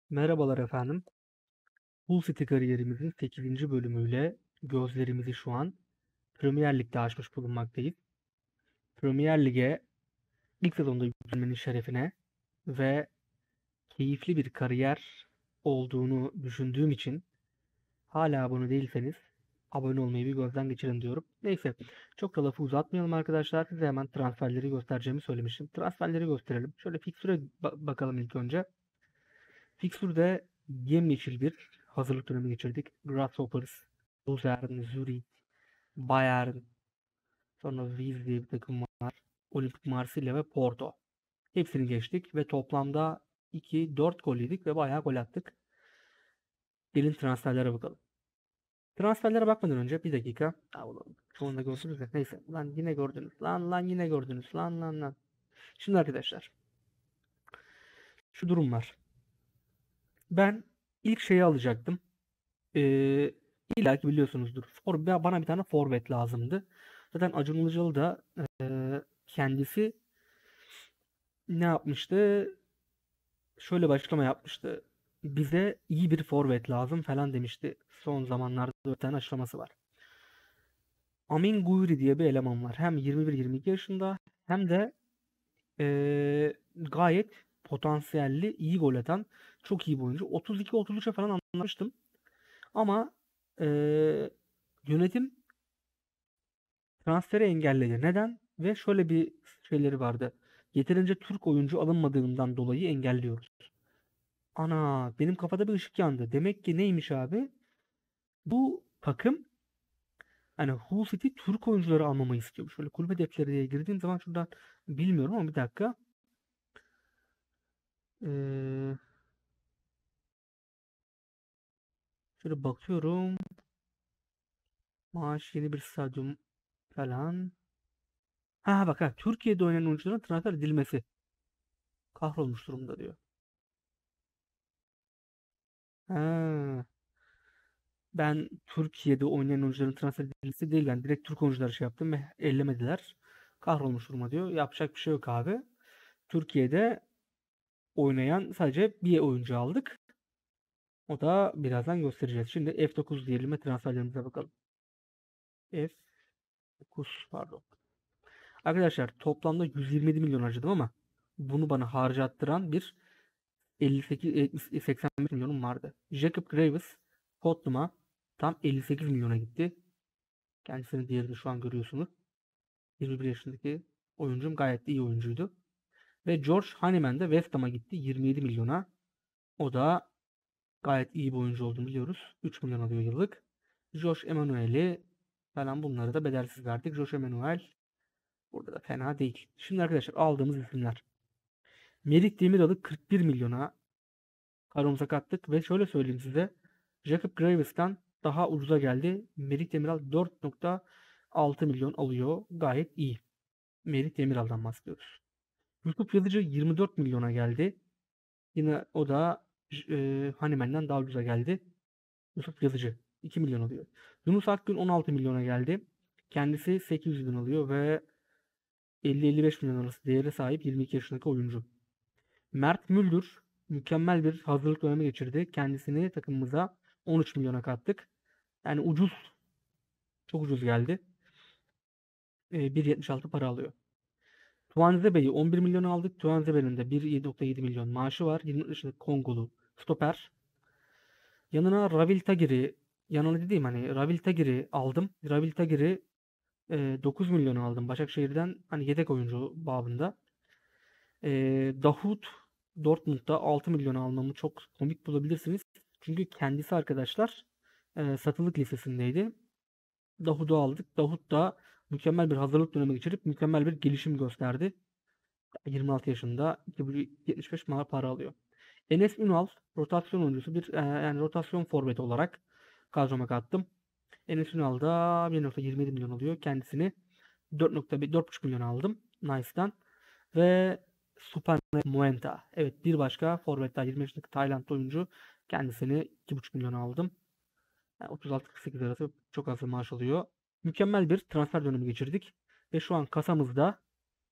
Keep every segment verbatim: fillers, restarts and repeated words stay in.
Merhabalar efendim. Hull City kariyerimizin sekizinci bölümüyle gözlerimizi şu an Premier Lig'de açmış bulunmaktayız. Premier Lig'e ilk sezonda yükselmenin şerefine ve keyifli bir kariyer olduğunu düşündüğüm için hala abone değilseniz abone olmayı bir gözden geçirin diyorum. Neyse, çok da lafı uzatmayalım arkadaşlar. Size hemen transferleri göstereceğimi söylemiştim. Transferleri gösterelim. Şöyle fikstüre ba- bakalım ilk önce. Fikstürde yemyeşil bir hazırlık dönemi geçirdik. Grasshoppers, Luzern, Zürich, Bayern, sonra Wies diye bir takım var. Olimpik Marsilya ve Porto. Hepsini geçtik ve toplamda iki dört gol yedik ve bayağı gol attık. Gelin transferlere bakalım. Transferlere bakmadan önce bir dakika. Aa, ulan, çoğunu da gördünüz de. Neyse. Lan yine gördünüz. Lan lan yine gördünüz. Lan lan lan. Şimdi arkadaşlar. Şu durum var. Ben ilk şeyi alacaktım. Ee, illa ki biliyorsunuzdur. For, bana bir tane forvet lazımdı. Zaten Acun Ilıcalı da e, kendisi ne yapmıştı? Şöyle bir açıklama yapmıştı. Bize iyi bir forvet lazım falan demişti. Son zamanlarda bir tane açıklaması var. Amin Guyri diye bir eleman var. Hem yirmi bir yirmi iki yaşında hem de e, gayet potansiyelli, iyi gol atan çok iyi bir oyuncu. otuz iki otuz üçe falan anlamıştım. Ama e, yönetim transferi engelledi. Neden? Ve şöyle bir şeyleri vardı. Yeterince Türk oyuncu alınmadığından dolayı engelliyoruz. Ana, benim kafada bir ışık yandı. Demek ki neymiş abi? Bu takım hani Hull City Türk oyuncuları almamı istiyor. Şöyle kulübe defterine diye girdiğim zaman şuradan bilmiyorum ama bir dakika. Ee, şöyle bakıyorum. Maaş, yeni bir stadyum falan. Ha bak ha, Türkiye'de oynayan oyuncuların transfer edilmesi. Kahrolmuş durumda diyor. Ha. Ben Türkiye'de oynayan oyuncuların transfer edilmesi değil. Ben direkt Türk oyuncuları şey yaptım ve ellemediler. Kahrolmuş duruma diyor. Yapacak bir şey yok abi. Türkiye'de oynayan sadece bir oyuncu aldık. O da birazdan göstereceğiz. Şimdi F dokuz diyelim ve transferlerimize bakalım. F dokuz pardon. Arkadaşlar toplamda yüz yirmi yedi milyon harcadım ama bunu bana harcattıran bir elli sekiz yetmiş, seksen beş milyonum vardı. Jacob Graves Tottenham'a tam elli sekiz milyona gitti. Kendisinin diğerini şu an görüyorsunuz. yirmi bir yaşındaki oyuncum gayet iyi oyuncuydu. Ve George Honeyman de West Ham'a gitti yirmi yedi milyona. O da gayet iyi bir oyuncu olduğunu biliyoruz. üç milyon alıyor yıllık. Josh Emmanuel'i falan bunları da bedelsiz verdik. Josh Emmanuel burada da fena değil. Şimdi arkadaşlar aldığımız isimler. Merih Demiral'ı kırk bir milyona kadromuza kattık ve şöyle söyleyeyim size. Jacob Graves'tan daha ucuza geldi. Merih Demiral dört nokta altı milyon alıyor. Gayet iyi. Merih Demiral'dan bahsediyoruz. Yusuf Yazıcı yirmi dört milyona geldi. Yine o da e, Hanimen'den daha ucuza geldi. Yusuf Yazıcı iki milyon alıyor. Yunus Akgün on altı milyona geldi. Kendisi sekiz yüz bin alıyor ve elli elli beş milyon arası değere sahip yirmi iki yaşındaki oyuncu. Mert Müldür mükemmel bir hazırlık dönemi geçirdi. Kendisini takımımıza on üç milyona kattık. Yani ucuz, çok ucuz geldi. E, bir yetmiş altı para alıyor. Tuanze Bey'i on bir milyon aldık. Tuanze Bey'in de bir nokta yedi milyon maaşı var. yirmi yaşındaki Kongolu stoper. Yanına Ravil Tagir'i, yanına dediğim hani Ravil Tagir'i aldım. Ravil Tagir'i e, dokuz milyon aldım. Başakşehir'den hani yedek oyuncu babında. E, Davut Dortmund'da altı milyon almamı çok komik bulabilirsiniz. Çünkü kendisi arkadaşlar e, satılık listesindeydi. Davut'u aldık. Davut da mükemmel bir hazırlık dönemi geçirip mükemmel bir gelişim gösterdi. yirmi altı yaşında iki virgül yetmiş beş para alıyor. Enes Ünal rotasyon oyuncusu bir e, yani rotasyon forveti olarak kadroma kattım. Enes Ünal da bir nokta yirmi yedi milyon alıyor. Kendisini dört nokta dört buçuk milyon aldım Nice'dan. Ve Super Muenta. Evet, bir başka forvet daha yirmi yaşındaki Taylandlı oyuncu. Kendisini iki buçuk milyon aldım. Yani otuz altı kırk sekiz arası çok az bir maaş alıyor. Mükemmel bir transfer dönemi geçirdik. Ve şu an kasamızda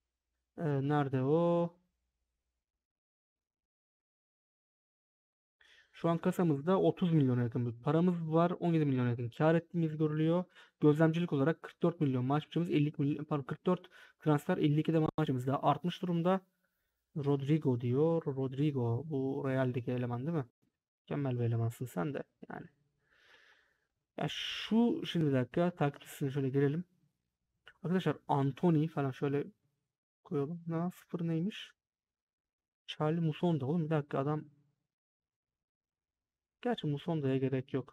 e, nerede o? Şu an kasamızda otuz milyona yakın bir paramız var. on yedi milyona yakın kar ettiğimiz görülüyor. Gözlemcilik olarak kırk dört milyon maaş bütçemiz, elli milyon, pardon, kırk dört transfer, elli iki de maaşımız da artmış durumda. Rodrigo diyor. Rodrigo bu Real'deki eleman değil mi? Mükemmel bir elemansın sen de yani. Ya şu şimdi bir dakika takipçisine şöyle girelim. Arkadaşlar Anthony falan şöyle koyalım. Ne sıfır neymiş? Charlie Musonda oğlum bir dakika adam. Gerçi Musonda'ya gerek yok.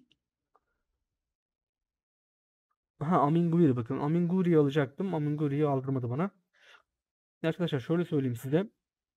Aha Amin Guri bakın. Amin Guri'yi alacaktım. Amin Guri'yi aldırmadı bana. Arkadaşlar şöyle söyleyeyim size.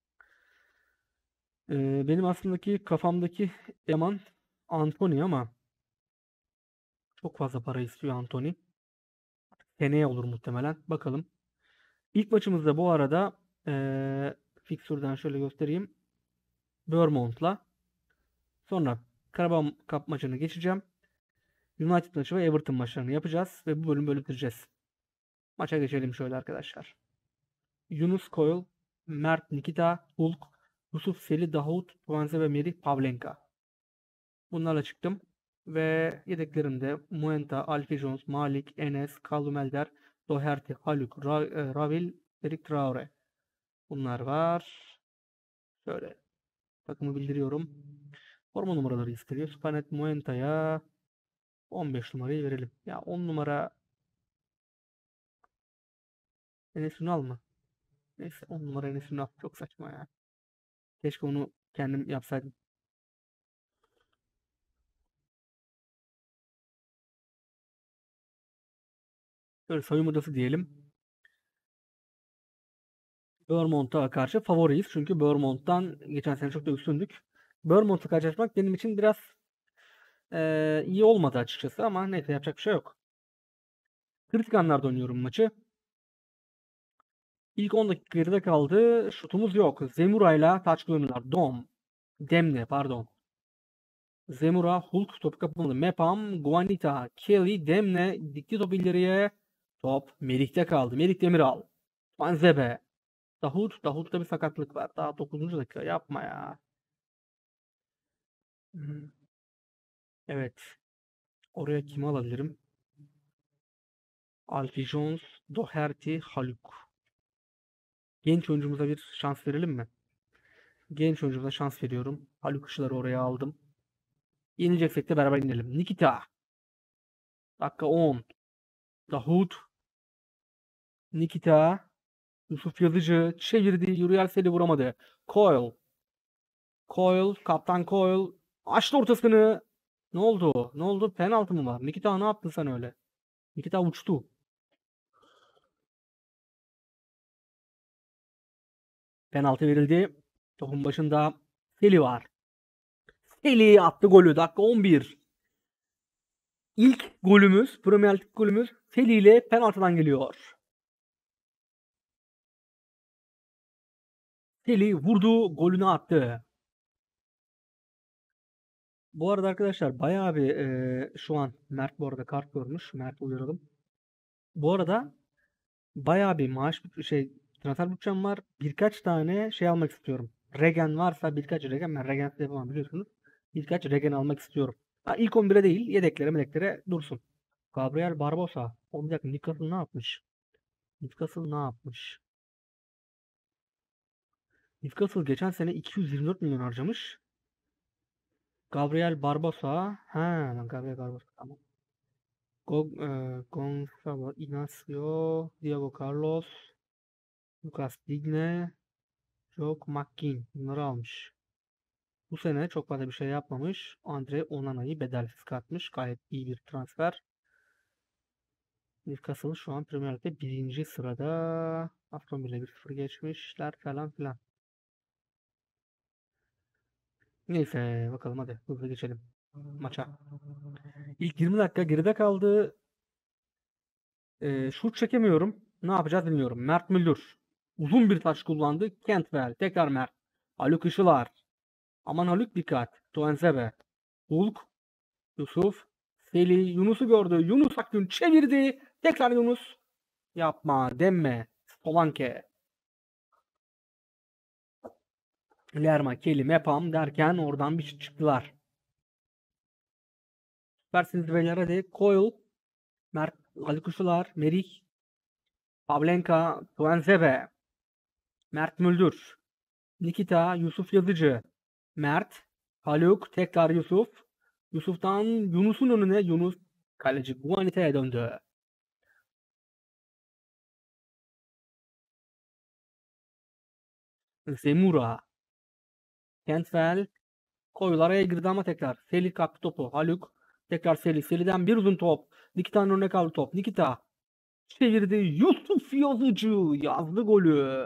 Ee, benim aslındaki kafamdaki eleman Anthony ama çok fazla para istiyor Anthony. Seneye olur muhtemelen. Bakalım. İlk maçımızda bu arada ee, fixture'dan şöyle göstereyim. Bournemouth'la. Sonra Carabao Cup maçını geçeceğim. United maçı ve Everton maçlarını yapacağız ve bu bölümü böyle bitireceğiz. Maça geçelim şöyle arkadaşlar. Yunus Koyul, Mert Nikita, Hulk, Yusuf Seli, Davut, Tuanze ve Merih Pavlenka. Bunlarla çıktım. Ve yedeklerimde Muenta, Alfie Jones, Malik, Enes, Callum Elder, Doherty, Haluk, Ra e, Ravil, Eric Traore. Bunlar var. Şöyle takımı bildiriyorum. Forma numaraları istiyor. Spanet Muenta'ya on beş numarayı verelim. Ya on numara Enes Ünal mı? Neyse on numara Enes Ünal. Çok saçma ya. Keşke onu kendim yapsaydım. Böyle soyunma odası diyelim. Bournemouth'a karşı favoriyiz. Çünkü Bournemouth'tan geçen sene çok da üstündük. Bournemouth'a karşılaşmak benim için biraz eee, iyi olmadı açıkçası ama neyse yapacak bir şey yok. Kritik anlarda oynuyorum maçı. İlk on dakika geride kaldı. Şutumuz yok. Zemura'yla taçlı oyunlar. Dom. Demne pardon. Zemura, Hulk topu kapamadı. Mepam, Guanita, Kelly, Demne dikti topu ileriye. Top Melih'te kaldı. Melih Demiral. Manzebe. Davut. Davut'ta bir sakatlık var. Daha dokuzuncu dakika. Yapma ya. Hı. Evet. Oraya kimi alabilirim? Alfie Jones, Doherty, Haluk. Genç oyuncumuza bir şans verelim mi? Genç oyuncumuza şans veriyorum. Haluk Işılar'ı oraya aldım. Yenileceksek de beraber inelim. Nikita. Dakika on. Davut. Nikita. Yusuf Yazıcı. Çevirdi. Yuriel Seli vuramadı. Coyle. Coyle. Kaptan Coyle. Açtı ortasını. Ne oldu? Ne oldu? Penaltı mı var? Nikita ne yaptın sen öyle? Nikita uçtu. Penaltı verildi. Topun başında Seli var. Seli attı golü. Dakika on bir. İlk golümüz, Premier Lig golümüz Seli ile penaltıdan geliyor. Seli vurdu, golünü attı. Bu arada arkadaşlar bayağı bir e, şu an Mert bu arada kart görmüş. Mert uyaralım. Bu arada bayağı bir maaş şey transfer bütçem var. Birkaç tane şey almak istiyorum. Regen varsa birkaç Regen, ben Regen yapamam biliyorsunuz. Birkaç Regen almak istiyorum. Ha, ilk on bire değil, yedeklere medeklere dursun. Gabriel Barbosa. O bir dakika, Newcastle ne yapmış? Newcastle ne yapmış? Newcastle geçen sene iki yüz yirmi dört milyon harcamış. Gabriel Barbosa. Ha, Gabriel Barbosa tamam. Go, e, Gonzalo Inacio, Diego Carlos, Lucas Digne, Joe McKean. Bunları almış. Bu sene çok fazla bir şey yapmamış. Andre Onana'yı bedelsiz katmış. Gayet iyi bir transfer. Newcastle şu an Premier Lig'de birinci sırada. Aston Villa bir sıfır geçmişler falan filan. Neyse bakalım hadi hızlı geçelim maça. İlk yirmi dakika geride kaldı. Ee, şut çekemiyorum. Ne yapacağız bilmiyorum. Mert Müldür. Uzun bir taç kullandı. Cantwell. Tekrar Mert. Haluk Işılar. Aman Haluk dikkat. Tuanzebe. Hulk. Yusuf. Seli. Yunus'u gördü. Yunus Akgün çevirdi. Tekrar Yunus. Yapma. Demme. Solanke. Lerma, Kelly, Mepam derken oradan bir çıktılar. Süpersiniz beyler hadi. Coyle, Mert, Ali Kuşular, Merih, Pavlenka, Tuanzebe, Mert Müldür, Nikita, Yusuf Yazıcı, Mert, Haluk, tekrar Yusuf. Yusuf'tan Yunus'un önüne Yunus kaleci Guanita'ya döndü. Zemura, Kentvel, koyulara girdi ama tekrar. Selih kaptı topu. Haluk, tekrar Selih. Selih'den bir uzun top. Nikita'nın önüne kaldı top. Nikita çevirdi. Yusuf Yazıcı yazdı golü.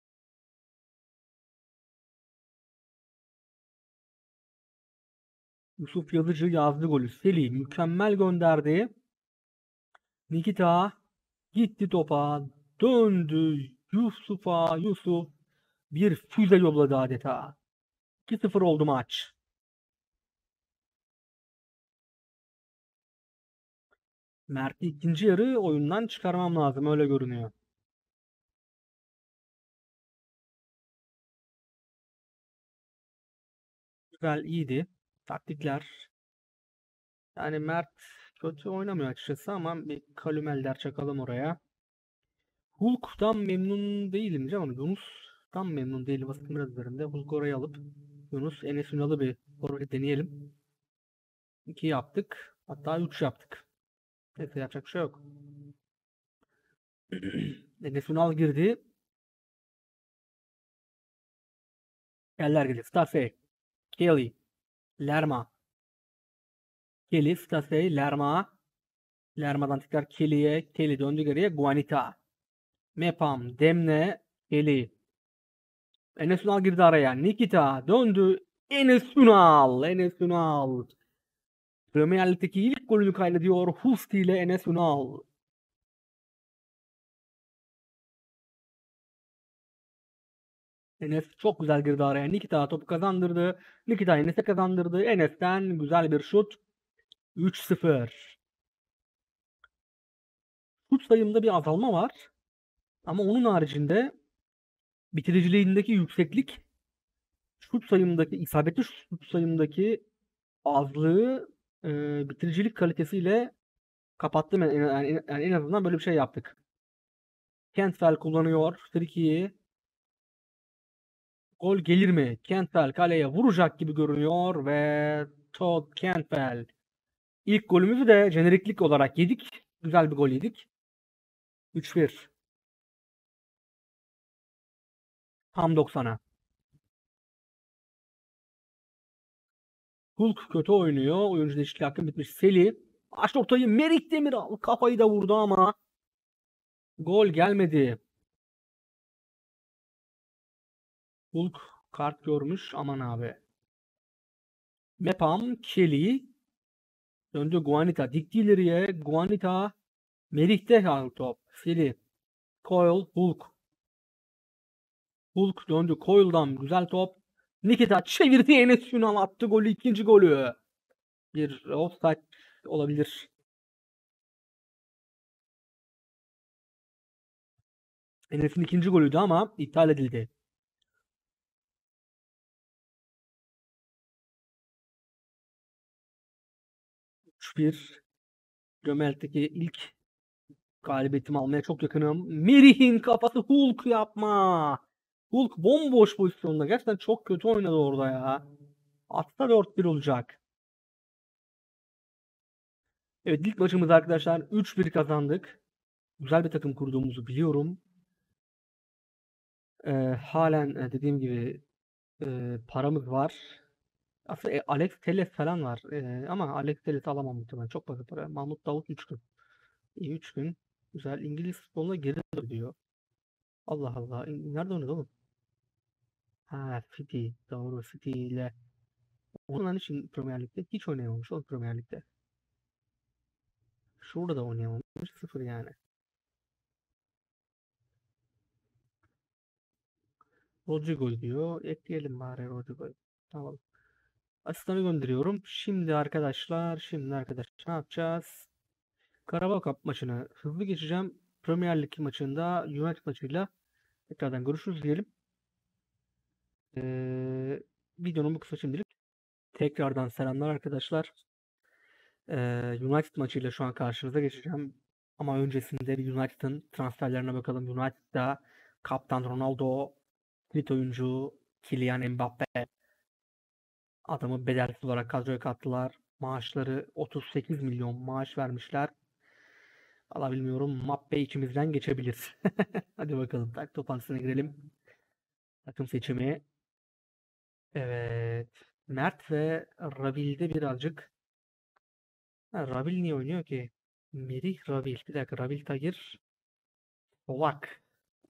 Yusuf Yazıcı yazdı golü. Selih mükemmel gönderdi. Nikita gitti topa. Döndü. Yusuf'a Yusuf bir füze yolladı adeta. iki sıfır oldu maç. Mert'i ikinci yarı oyundan çıkarmam lazım. Öyle görünüyor. Güzel, iyiydi. Taktikler. Yani Mert kötü oynamıyor açıkçası ama bir Kalümelder çakalım oraya. Hulk'tan memnun değilim diyeceğim ama Yunus'tan memnun değilim. Basın biraz üzerinde. Hulk oraya alıp Yunus Enes Ünal'ı bir oraya deneyelim. iki yaptık. Hatta üç yaptık. Neyse yapacak bir şey yok. Enes Ünal girdi. Eller geldi. Stafey. Kelly. Lerma. Kelly. Stafey. Lerma. Lerma'dan tekrar Kelly'ye. Kelly döndü geriye. Guanita. Mepam. Demne. Kelly. Enes Ünal girdi araya. Nikita döndü. Enes Ünal. Enes Ünal. Premier Lig'deki ilk golünü kaydediyor. Husti ile Enes Ünal. Enes çok güzel girdi araya. Nikita topu kazandırdı. Nikita Enes'e kazandırdı. Enes'ten güzel bir şut. üç sıfır. Şut sayımda bir azalma var. Ama onun haricinde bitiriciliğindeki yükseklik, şut sayımdaki isabetli şut sayımdaki azlığı e, bitiricilik kalitesiyle kapattım. Yani, yani, yani en azından böyle bir şey yaptık. Cantwell kullanıyor. Triki'yi. Gol gelir mi? Cantwell kaleye vuracak gibi görünüyor ve Todd Cantwell. İlk golümüzü de jeneriklik olarak yedik. Güzel bir gol yedik. üç bir. Tam doksana. Hulk kötü oynuyor. Oyuncu değişikliği hakkı bitmiş. Seli. Açtı ortayı. Merih Demiral. Kafayı da vurdu ama gol gelmedi. Hulk kart görmüş. Aman abi. Mepam. Kelly. Döndü Guanita. Dikti ileriye. Guanita. Merih'te kaldı top. Seli. Coyle. Hulk. Hulk döndü. Coyle'dan güzel top. Nikita çevirdi. Enes Ünal attı golü. İkinci golü. Bir offside olabilir. Enes'in ikinci golüydü ama iptal edildi. üç bir. Gömel'deki ilk galibiyetimi almaya çok yakınım. Merih'in kafası Hulk yapma. Hulk bomboş pozisyonda. Gerçekten çok kötü oynadı orada ya. Atsa dört bir olacak. Evet, ilk maçımız arkadaşlar üç bir kazandık. Güzel bir takım kurduğumuzu biliyorum. Ee, halen e, dediğim gibi e, paramız var. Aslında e, Alex Telles falan var. E, ama Alex Telles'i alamam muhtemelen. Çok fazla para. Mahmut Davut üç gün. İyi üç gün. Güzel. İngiliz futboluna geri dönüyor. Allah Allah. İn- Nerede oynadı oğlum? Ha, City. Doğru, City ile. Ondan için Premier Lig'de hiç oynayamamış oğlum Premier Lig'de. Şurada da oynayamamış. Sıfır yani. Rodrigo diyor. Ekleyelim bari Rodrigo'yu. Tamam. Asistanı gönderiyorum. Şimdi arkadaşlar, şimdi arkadaşlar ne yapacağız? Karabağ Cup maçını hızlı geçeceğim. Premier Lig maçında United maçıyla tekrardan görüşürüz diyelim. Ee, videonun bu kısa şimdilik. Tekrardan selamlar arkadaşlar. Ee, United maçıyla şu an karşınıza geçeceğim. Ama öncesinde bir United'ın transferlerine bakalım. United'da kaptan Ronaldo, kilit oyuncu Kylian Mbappe adamı bedelsiz olarak kadroya kattılar. Maaşları otuz sekiz milyon maaş vermişler. Valla bilmiyorum, Mbappe içimizden geçebilir. Hadi bakalım, tak toplantısına girelim. Takım seçimi. Evet. Mert ve Rabil'de birazcık. Ha, Rabil niye oynuyor ki? Merih Rabil. Bir dakika, Rabil Tagir. Ovak.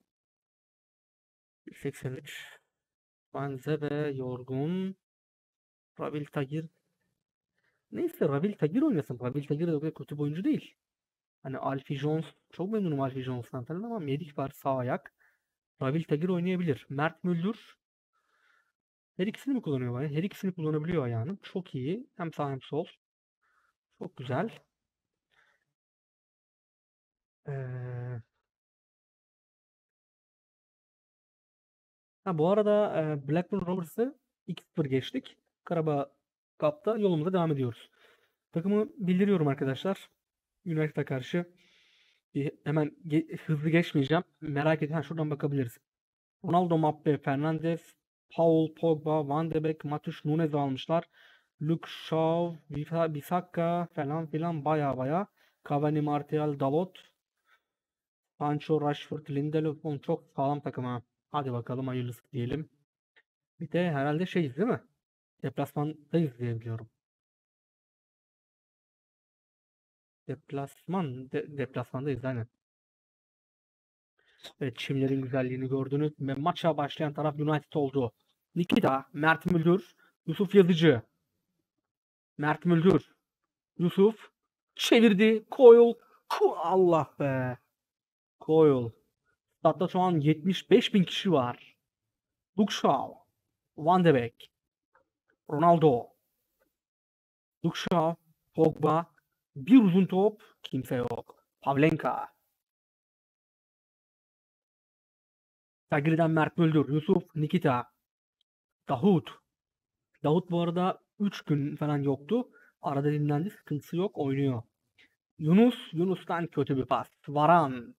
seksen üç. Banze ve Yorgun. Rabil Tagir. Neyse, Rabil Tagir oynasın. Rabil Tagir de o kadar kötü bir oyuncu değil. Hani Alfie Jones. Çok memnunum Alfie Jones'tan falan ama Merih var, sağ ayak. Rabil Tagir oynayabilir. Mert Müldür. Her ikisini mi kullanıyor bana? Her ikisini kullanabiliyor ayağının. Çok iyi. Hem sağ hem sol. Çok güzel. Ee, ha, bu arada e, Blackburn Rovers'ı iki sıfır geçtik. Karabağ Cup'ta yolumuza devam ediyoruz. Takımı bildiriyorum arkadaşlar. United'a karşı. Bir hemen ge- hızlı geçmeyeceğim. Merak edin. Ha, şuradan bakabiliriz. Ronaldo, Mbappe, Fernandes, Paul, Pogba, Van de Beek, Matheus Nunes almışlar. Luke Shaw, Bisa- Bissaka falan filan, baya baya. Cavani, Martial, Dalot, Sancho, Rashford, Lindelof. Oğlum, çok sağlam takım ha. Hadi bakalım, hayırlısı diyelim. Bir de herhalde şeyiz değil mi? Deplasmandayız diye biliyorum. Deplasman, de- deplasmandayız aynen. Evet, çimlerin güzelliğini gördünüz ve maça başlayan taraf United oldu. Nikita, Mert Müldür, Yusuf Yazıcı. Mert Müldür, Yusuf çevirdi. Coyle, Ku- Allah be. Coyle. Statta şu an yetmiş beş bin kişi var. Luke Shaw, Van de Beek, Ronaldo, Luke Shaw, Pogba. Bir uzun top, kimse yok. Pavlenka. Sagri'den Mert Müldür, Yusuf, Nikita, Davut. Davut bu arada üç gün falan yoktu. Arada dinlendi, sıkıntısı yok, oynuyor. Yunus, Yunus'tan kötü bir pas. Varan,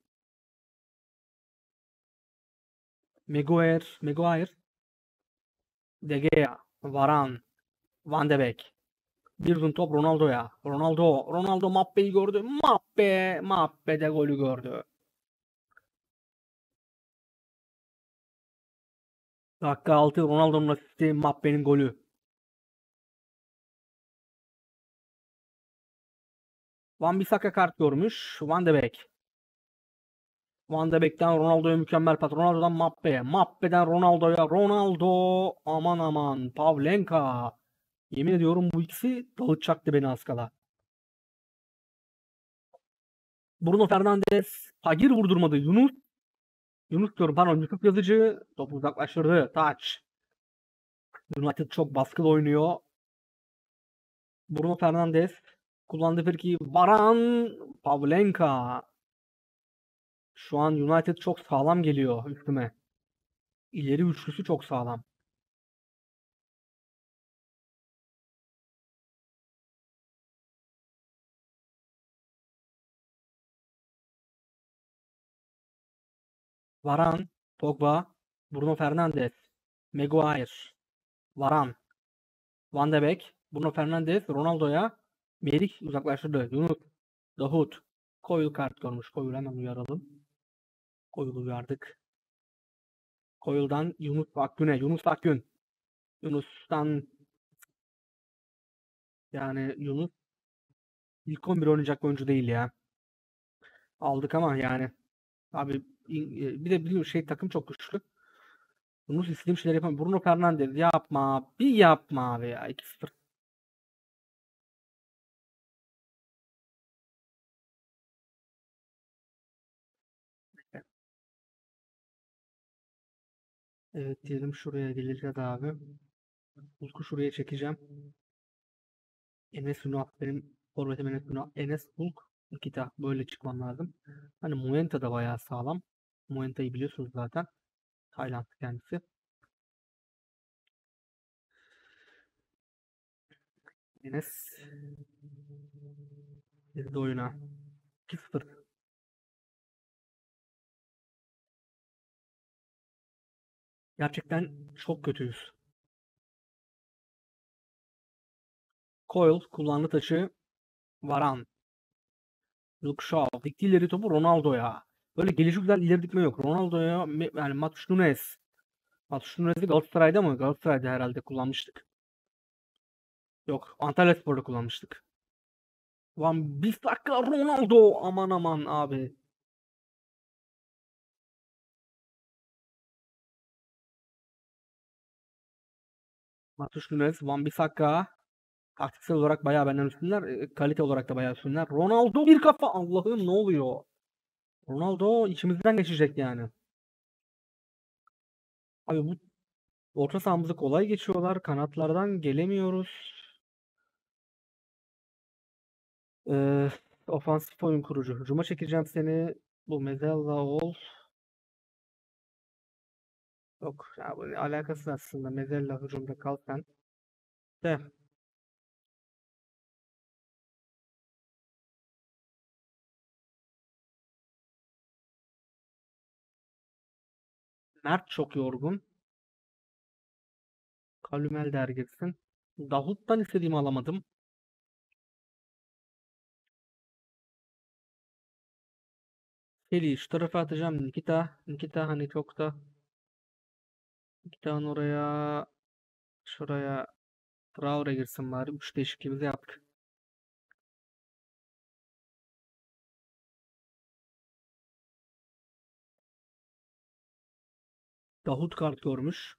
Maguire, Maguire, De Gea, Varan, Van de Beek. Bir uzun top Ronaldo'ya. Ronaldo, Ronaldo Mappe'yi gördü. Mappe, Mappe de golü gördü. Dakika altı, Ronaldo'nun asisti, Mappe'nin golü. Van Bissaka kart görmüş. Van de Beek. Van de Beek'ten Ronaldo'ya mükemmel pas. Ronaldo'dan Mappe'ye. Mappe'den Ronaldo'ya. Ronaldo. Aman aman. Pavlenka. Yemin ediyorum bu ikisi dağıtacaktı beni az kala. Bruno Fernandes. Tagir vurdurmadı. Yunus. Yunus diyorum, pardon. Yusuf Yazıcı. Topu uzaklaştırdı. Taç. United çok baskılı oynuyor. Bruno Fernandes. Kullandığı friki. Varan. Pavlenka. Şu an United çok sağlam geliyor üstüme. İleri üçlüsü çok sağlam. Varan, Pogba, Bruno Fernandes, Maguire, Varan, Van de Beek, Bruno Fernandes, Ronaldo'ya. Merih uzaklaştırdı. Yunus, Davut. Koyul kart görmüş. Koyul hemen uyaralım. Koyul'u uyardık. Koyul'dan Yunus Akgün'e. Yunus Akgün. Yunus'tan, yani Yunus ilk on bir oynayacak oyuncu değil ya. Aldık ama yani. Abi, bir de biliyorum şey, takım çok güçlü. Yunus istediğim şeyler yapamıyor. Bruno Fernandes yapma. Bir yapma abi ya. iki sıfır. Evet, diyelim şuraya geleceğiz abi. Hulk'u şuraya çekeceğim. Enes Ünal. Benim forvetim Enes Ünal. Enes, Hulk. Nikita. Böyle çıkmam lazım. Hani Muenta da bayağı sağlam. Muenta'yı biliyorsunuz zaten. Tayland kendisi. Enes girdi oyuna. iki sıfır. Gerçekten çok kötüyüz. Coyle kullandı taşı. Varan. Luke Shaw. Dikti ileri topu Ronaldo'ya. Böyle gelişi güzel ileri dikme yok. Ronaldo'ya me- yani Matheus Nunes. Matheus Nunes'i Galatasaray'da mı? Galatasaray'da herhalde kullanmıştık. Yok. Antalyaspor'da kullanmıştık. Van Bissaka Ronaldo. Aman aman abi. Matheus Nunes, Van Bissaka. Taktiksel olarak bayağı benden üstünler. e, Kalite olarak da bayağı üstünler. Ronaldo bir kafa. Allah'ım ne oluyor? Ronaldo içimizden geçecek yani. Abi bu orta sahamızı kolay geçiyorlar. Kanatlardan gelemiyoruz. Ee, Ofansif oyun kurucu. Hücuma çekeceğim seni. Bu Mezella ol. Yok ya bu alakasız aslında. Mezella hücumda kal sen. De. Mert çok yorgun. Kalümel der girsin. Davut'tan istediğimi alamadım. Heli şu tarafa atacağım. Nikita. Nikita hani çok da. Nikita'nın oraya şuraya Traore girsin bari. Üç değişikliğimizi yaptık. Davut kart görmüş.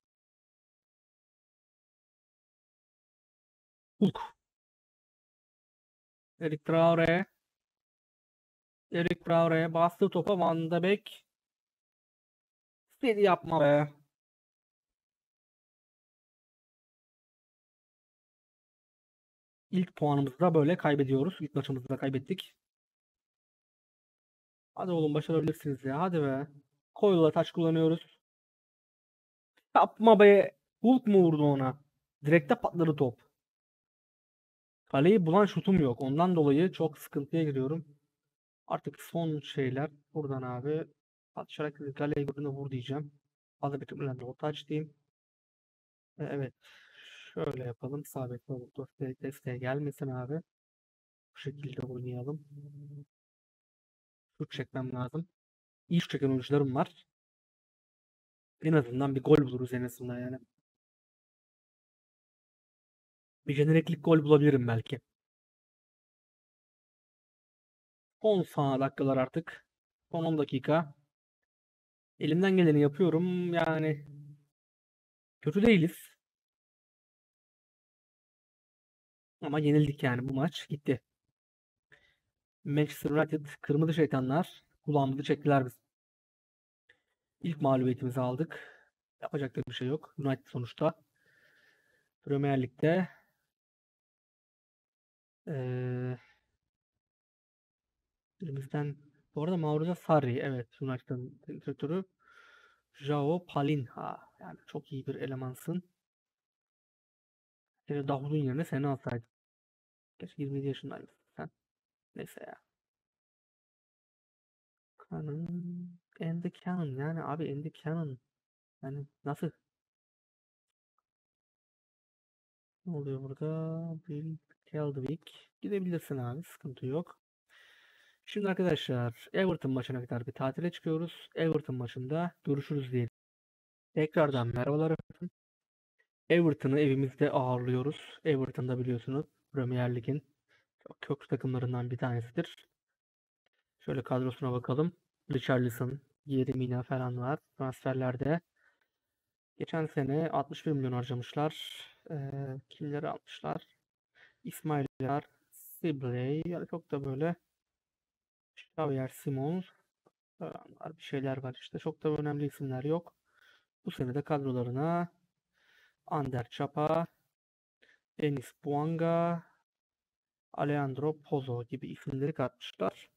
Hulk. Erik Traore. Erik Traore bastı topa Van de Beek. Seni yapma be. İlk puanımızı da böyle kaybediyoruz. İlk maçımızı da kaybettik. Hadi oğlum başarabilirsiniz ya. Hadi be. Koyla taç kullanıyoruz. Yapma be. Hulk mu vurdu ona? Direkte patladı top. Kaleyi bulan şutum yok. Ondan dolayı çok sıkıntıya giriyorum. Artık son şeyler. Buradan abi. Atarak kaleyi gördüğünde vur diyeceğim. Fazla bir orta aç diyeyim. E, evet. Şöyle yapalım. Sabit olup desteğe, desteğe gelmesin abi. Bu şekilde oynayalım. Şut çekmem lazım. İyi şut çeken oyuncularım var. En azından bir gol buluruz en azından yani. Bir jeneriklik gol bulabilirim belki. Son sağ dakikalar artık. Son on dakika. Elimden geleni yapıyorum. Yani kötü değiliz. Ama yenildik yani bu maç. Gitti. Manchester United kırmızı şeytanlar kulağımızı çektiler biz. İlk mağlubiyetimizi aldık. Yapacak da bir şey yok. United sonuçta. Premier Lig'de ee, elimizden bu arada Mauro Sarri evet United'ın direktörü João Palinha. Yani çok iyi bir elemansın. Seni Davut'un yerine seni alsaydım. Geç yirmi yedi yaşındaymışsın sen. Neyse ya. Canon. Andy Cannon. Yani abi Andy Cannon. Yani nasıl? Ne oluyor burada? Bill Keldwick. Gidebilirsin abi. Sıkıntı yok. Şimdi arkadaşlar Everton maçına kadar bir tatile çıkıyoruz. Everton maçında görüşürüz diyelim. Tekrardan merhabalar efendim. Everton'ı evimizde ağırlıyoruz. Everton'da biliyorsunuz Premier Lig'in çok köklü takımlarından bir tanesidir. Şöyle kadrosuna bakalım. Richarlison, Yerry Mina falan var. Transferlerde geçen sene altmış bir milyon harcamışlar. Ee, kimleri almışlar? İsmail var, Sibley, yani çok da böyle Xavier Simons falan var. Bir şeyler var işte. Çok da önemli isimler yok. Bu sene de kadrolarına Ander Chapa, Enis Buanga, Alejandro Pozo gibi isimleri katmışlar.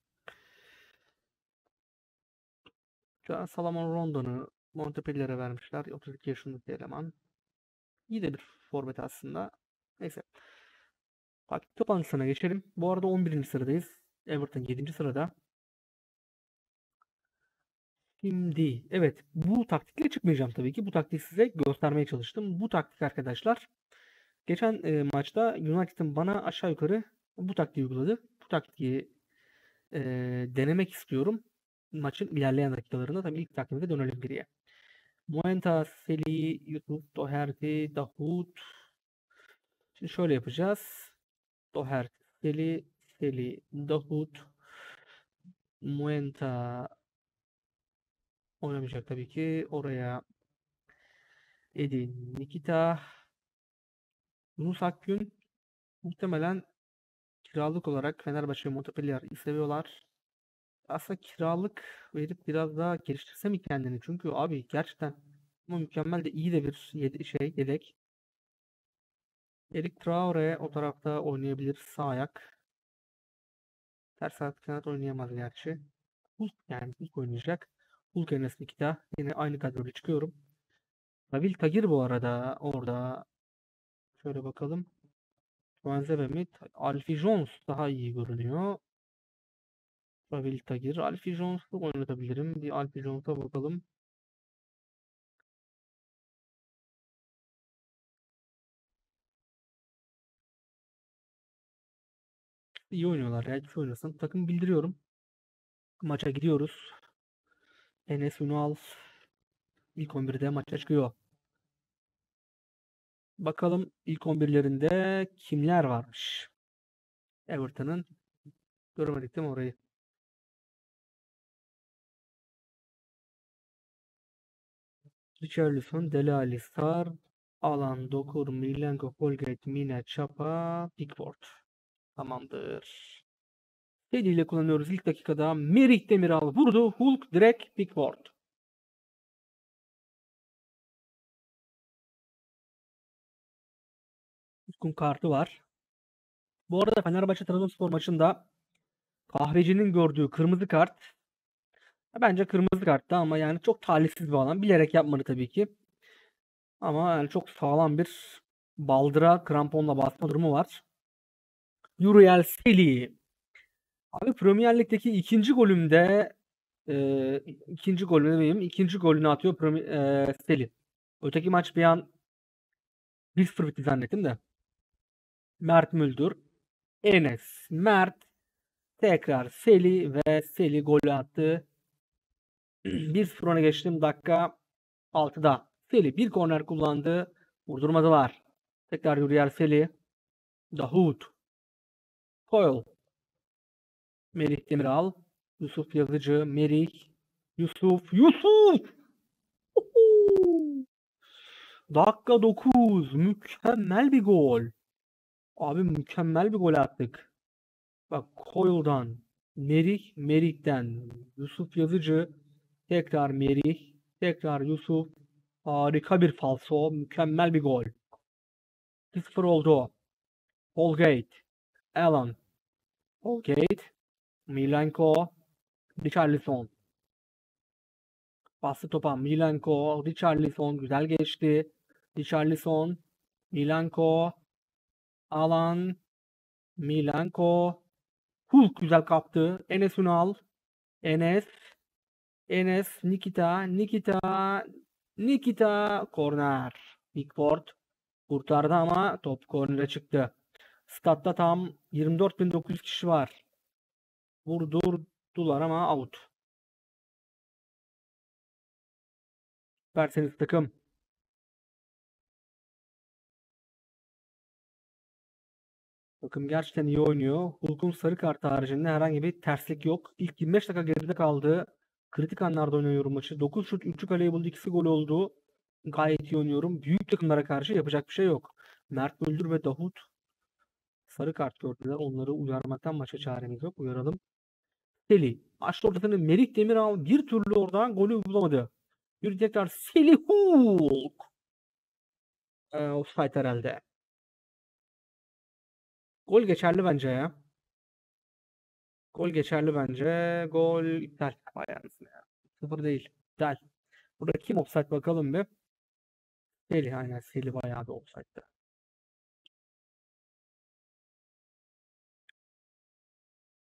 Şu an Salomon Rondon'u Montpellier'e vermişler. otuz iki yaşında bir eleman. İyi de bir forvet aslında. Neyse. Taktik toplantısına geçelim. Bu arada on birinci sıradayız. Everton yedinci sırada. Şimdi evet, bu taktikle çıkmayacağım tabii ki. Bu taktiği size göstermeye çalıştım. Bu taktik arkadaşlar. Geçen e, maçta United'ın bana aşağı yukarı bu taktiği uyguladı. Bu taktiği e, denemek istiyorum. Maçın ilerleyen dakikalarında tabii ilk taktiğimize dönelim geriye. Muenta, Seli, Yusuf, Doherty, Dahoud. Şimdi şöyle yapacağız. Doherty, Seli, Seli, Dahoud, Muenta oynamayacak tabii ki. Oraya Edin, Nikita, Yunus Akgün muhtemelen kiralık olarak Fenerbahçe ve Montpellier'i seviyorlar. Aslında kiralık verip biraz daha geliştirse mi kendini? Çünkü abi gerçekten ama mükemmel de iyi de bir yede- şey yedek. Eric Traore o tarafta oynayabilir. Sağ ayak. Ters ayak kanat oynayamaz gerçi. Hulk yani ilk oynayacak. Hulk Enes Nikita. Yine aynı kadroyla çıkıyorum. Nabil Tagir bu arada orada. Şöyle bakalım. Tuanzebe mi? Alfie Jones daha iyi görünüyor. Nabil Tagir. Alfie Jones'u oynatabilirim. Bir Alfie Jones'a bakalım. İyi oynuyorlar ya. Hiç oynasın. Takım bildiriyorum. Maça gidiyoruz. Enes Ünal ilk on birde maça çıkıyor. Bakalım ilk on birlerinde kimler varmış? Everton'ın. Göremedik değil mi orayı? Richarlison, Dele Alli, Sarr, Alan, Dokur, Milenko, Holgate, Mina, Chapa, Pickford. Tamamdır. Teddy ile kullanıyoruz ilk dakikada. Merih Demiral vurdu. Hulk direkt Pickford. Hulk'un kartı var. Bu arada Fenerbahçe Trabzonspor maçında kahvecinin gördüğü kırmızı kart bence kırmızı karttı ama yani çok talihsiz bir alan. Bilerek yapmadı tabii ki. Ama yani çok sağlam bir baldıra kramponla basma durumu var. Uriel Seli. Abi Premier Lig'deki ikinci golümde e, ikinci golünü benim ikinci golünü atıyor Premier, e, Seli. Öteki maç bir an bir sıfır bitti zannettim de. Mert Müldür, Enes, Mert, tekrar Seli ve Seli golü attı. bir sıfır öne geçtim dakika altıda. Seli bir korner kullandı. Vurdurmadılar. Tekrar Uriel Seli. Dahoud. Coyle. Merih Demiral. Yusuf Yazıcı. Merih. Yusuf. Yusuf! Uhu! Dakika dokuz. Mükemmel bir gol. Abi mükemmel bir gol attık. Bak Coyle'dan. Merih. Merih'ten. Yusuf Yazıcı. Tekrar Merih. Tekrar Yusuf. Harika bir falso. Mükemmel bir gol. bir sıfır oldu. Holgate. Alan. Holgate. Milenko. Richarlison. Bastı topa. Milenko. Richarlison. Güzel geçti. Richarlison. Milenko. Alan. Milenko. Hulk güzel kaptı. Enes Ünal. Enes. Enes. Nikita. Nikita. Nikita. Korner. Pickford kurtardı ama top kornere çıktı. Statta tam yirmi dört bin dokuz yüz kişi var. Vurdurdular ama out. Verseniz takım. Takım gerçekten iyi oynuyor. Hulk'un sarı kartı haricinde herhangi bir terslik yok. İlk yirmi beş dakika geride kaldı. Kritik anlarda oynuyorum maçı. dokuz şut, üçü kaleye buldu, ikisi gol oldu. Gayet iyi oynuyorum. Büyük takımlara karşı yapacak bir şey yok. Mert Müldür ve Davut sarı kart gördüler. Onları uyarmaktan başka çaremiz yok. Uyaralım. Seli. Açtı ortasını Merih Demiral bir türlü oradan golü bulamadı. Bir tekrar Seli Hulk. Ee, offside herhalde. Gol geçerli bence ya. Gol geçerli bence. Gol iptal. Vay anasını ya. Sıfır değil. İptal. Burada kim offside bakalım bir. Seli aynen. Seli bayağı bir offside'dı.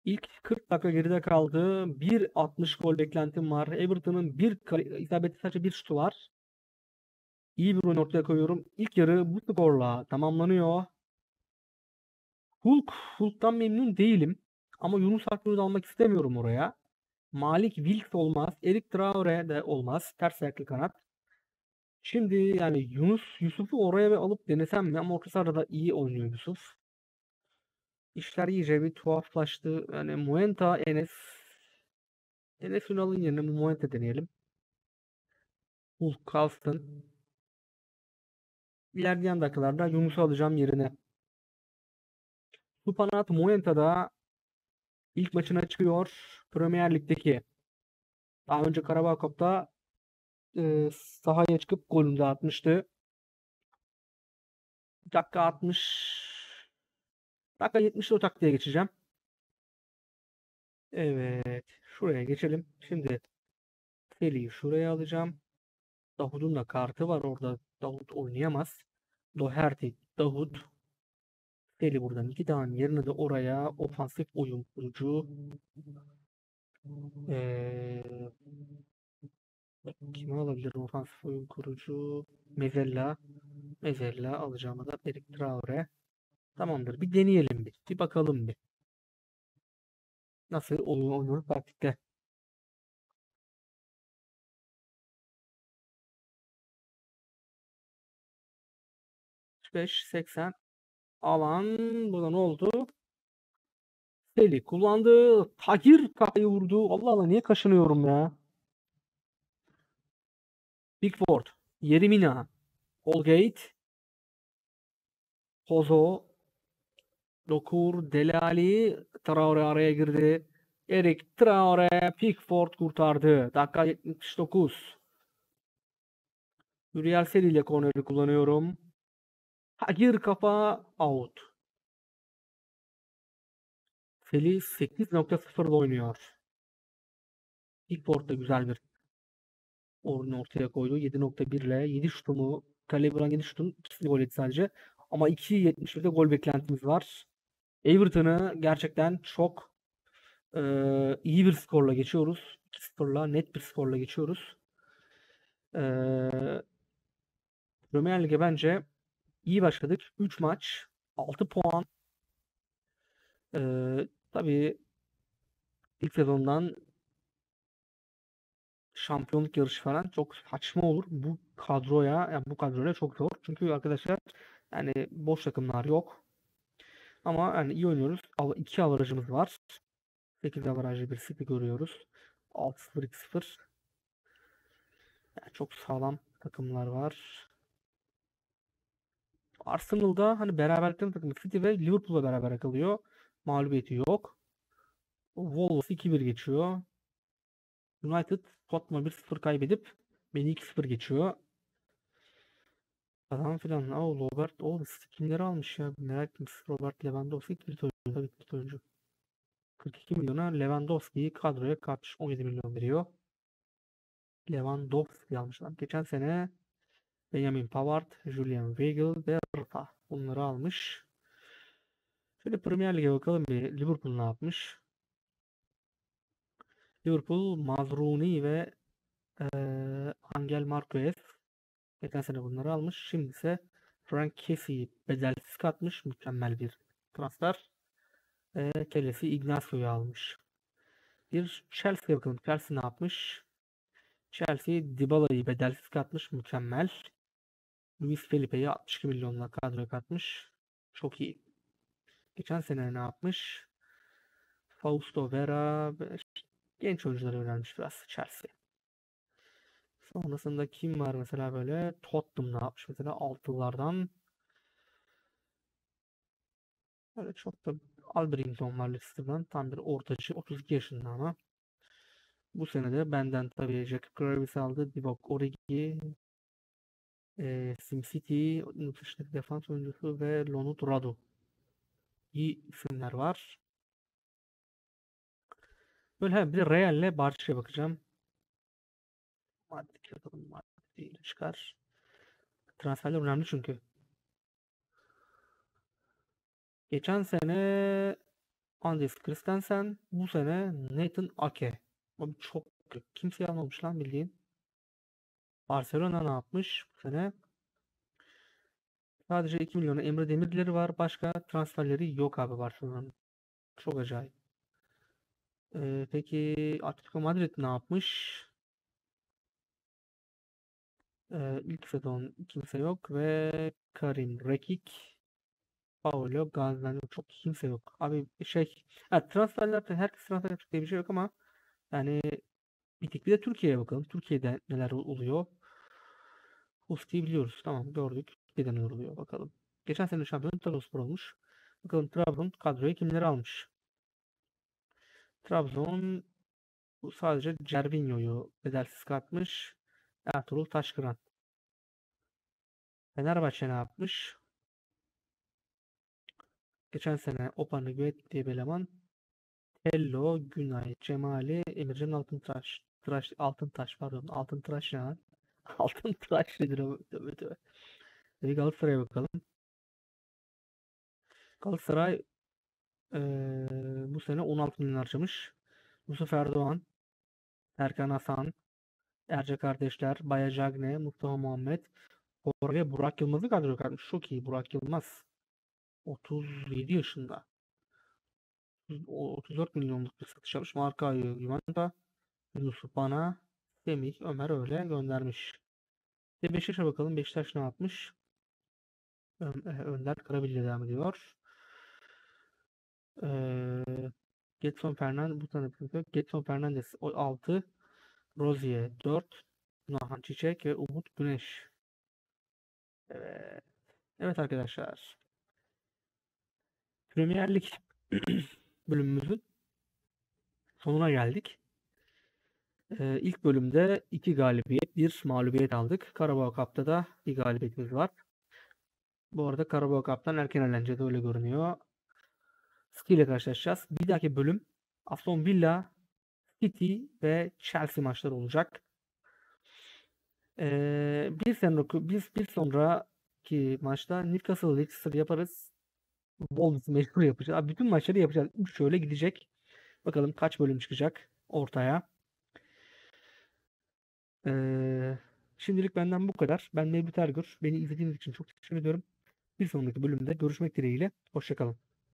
İlk kırk dakika geride kaldı. bir altmış gol beklentim var. Everton'ın bir kale- isabetli sadece bir şutu var. İyi bir oyun ortaya koyuyorum. İlk yarı bu skorla tamamlanıyor. Hulk, Hulk'tan memnun değilim. Ama Yunus Akgün'ü de almak istemiyorum oraya. Malik Wilks olmaz. Erik Traore de olmaz. Ters ayaklı kanat. Şimdi yani Yunus, Yusuf'u oraya bir alıp denesem mi? Ama orta sahada da iyi oynuyor Yusuf. İşler iyice bir tuhaflaştı. Yani Muenta, Enes. Enes Ünal'ın yerine Muenta deneyelim. Hulk kalsın. İlerleyen dakikalarda Yunus'u alacağım yerine. Supanat Muenta da ilk maçına çıkıyor. Premier Lig'deki. Daha önce Karabağ Cup'ta e, sahaya çıkıp golünü de atmıştı. Dakika altmış. Dakika yetmişte o taktiğe geçeceğim. Evet. Şuraya geçelim. Şimdi Feli'yi şuraya alacağım. Davud'un da kartı var orada. Davud oynayamaz. Doherty, Davud. Feli buradan iki tane yerine de oraya ofansif oyun kurucu. Ee, kimi alabilirim ofansif oyun kurucu? Mezella. Mezella alacağıma da Erik Traore. Tamamdır. Bir deneyelim bir. Bir bakalım bir. Nasıl oyun oynuyor pratikte. altmış beş seksen alan. Burada ne oldu? Feli kullandı. Tahir kafayı vurdu. Allah Allah niye kaşınıyorum ya? Pickford. Yerimina. Holgate. Pozo. Dokur. Delali. Traore araya girdi. Erik Traore. Pickford kurtardı. Dakika yetmiş dokuz. Uriel Seri ile korneri kullanıyorum. Tahir kafa out. Feli sekiz nokta sıfırda oynuyor. Pickford da güzel bir oyun ortaya koydu. yedi nokta bir ile yedi şutumu kaleye vuran yedi şutun ikisini gol etti sadece. Ama iki yetmiş birde gol beklentimiz var. Everton'ı gerçekten çok e, iyi bir skorla geçiyoruz. iki sıfırla net bir skorla geçiyoruz. E, Premier Lig'e bence iyi başladık. üç maç, altı puan. E, tabii ilk sezondan şampiyonluk yarışı falan çok saçma olur. Bu kadroya, yani bu kadroyla çok zor. Çünkü arkadaşlar yani boş takımlar yok. Ama yani iyi oynuyoruz. Al- iki avarajımız var. sekiz avarajlı bir City görüyoruz. altı sıfır iki sıfır. Yani çok sağlam takımlar var. Arsenal'da hani beraberlikten takımı City ve Liverpool'la beraber kalıyor. Mağlubiyeti yok. Wolves iki bir geçiyor. United Tottenham'a bir sıfır kaybedip beni iki sıfır geçiyor. Falan filan. O Robert o kimleri almış ya. Merak ettim. Robert Lewandowski kilit oyuncu. Tabii kilit oyuncu. kırk iki milyona Lewandowski'yi kadroya katmış. on yedi milyon veriyor. Lewandowski almışlar. Geçen sene Benjamin Pavard, Julian Weigl ve Rafa. Bunları almış. Şöyle Premier Lig'e bakalım bir. Liverpool ne yapmış? Liverpool, Mazruni ve eee Angel Marquez. Geçen sene bunları almış. Şimdi ise Frank Kessie'yi bedelsiz katmış. Mükemmel bir transfer. Ve kellesi Ignacio'yu almış. Bir Chelsea'ye bakalım. Chelsea ne yapmış? Chelsea Dybala'yı bedelsiz katmış. Mükemmel. Luis Felipe'yi altmış iki milyonla kadroya katmış. Çok iyi. Geçen sene ne yapmış? Fausto Vera ve genç oyuncuları önermiş biraz Chelsea. Sonrasında kim var mesela böyle? Tottenham ne yapmış mesela altılardan? Böyle çok da Albrighton var Leicester'dan. Tam bir ortacı. otuz iki yaşında ama. Bu sene de benden tabii Jack Grealish aldı. Divock Origi, e, SimCity, dışındaki defans oyuncusu ve Lonut Radu. İyi isimler var. Böyle ha, bir de Real'le Barça'ya bakacağım. Madrid yazalım. Madrid ile çıkar. Transferler önemli çünkü. Geçen sene Andreas Christensen. Bu sene Nathan Ake. Abi çok kimse almamış lan bildiğin. Barcelona ne yapmış bu sene? Sadece iki milyona Emre Demirleri var. Başka transferleri yok abi Barcelona'nın. Çok acayip. Ee, peki Atletico Madrid ne yapmış? Ee, ilk sezon kimse yok ve Karim Rekik, Paulo Gazi'den çok kimse yok. Abi şey, ha, transferlerde herkes transfer yapacak diye bir şey yok ama yani bir tek bir de Türkiye'ye bakalım. Türkiye'de neler oluyor? Usti'yi biliyoruz. Tamam gördük. Türkiye'de neler oluyor bakalım. Geçen sene şampiyon Trabzonspor olmuş. Bakalım Trabzon kadroya kimleri almış? Trabzon bu sadece Cervinho'yu bedelsiz katmış. Ertuğrul Taşkıran. Fenerbahçe ne yapmış? Geçen sene Opa Nugget diye bir eleman. Hello, Günay, Cemali, Emircan Altıntaş. Tıraş, Altıntaş pardon. Altıntaş ne lan? Altıntaş nedir o? Tövbe tövbe. Bir Galatasaray'a bakalım. Galatasaray eee, bu sene on altı milyon harcamış. Yusuf Erdoğan, Erkan Hasan, Erce kardeşler, Baya Cagne, Mustafa Muhammed. Oraya Burak Yılmaz'ı kadroya katmış. Çok iyi Burak Yılmaz. otuz yedi yaşında. O otuz dört milyonluk bir satış yapmış. Marka Juventus, Yusuf Bana, Semih, Ömer öyle göndermiş. Bir de Beşiktaş'a bakalım. Beşiktaş ne yapmış? Ö- e, Önder Karabil'le devam ediyor. Ee, Getson Fernandes bu tane yok. Getson Fernandes o altı, Rozier dört, Nahan Çiçek ve Umut Güneş. Evet, evet arkadaşlar. Premier Lig bölümümüzün sonuna geldik. Ee, ilk bölümde iki galibiyet, bir mağlubiyet aldık. Carabao Cup'ta da bir galibiyetimiz var. Bu arada Carabao Cup'tan erken eğlence de öyle görünüyor. City ile karşılaşacağız. Bir dahaki bölüm Aston Villa, City ve Chelsea maçları olacak. Ee, bir sonraki biz bir sonraki maçta Newcastle Leicester yaparız. Wolves mecbur yapacağız. Abi bütün maçları yapacağız. Üç şöyle gidecek. Bakalım kaç bölüm çıkacak ortaya. Ee, Şimdilik benden bu kadar. Ben Mevlüt Ergür. Beni izlediğiniz için çok teşekkür ediyorum. Bir sonraki bölümde görüşmek dileğiyle. Hoşça kalın.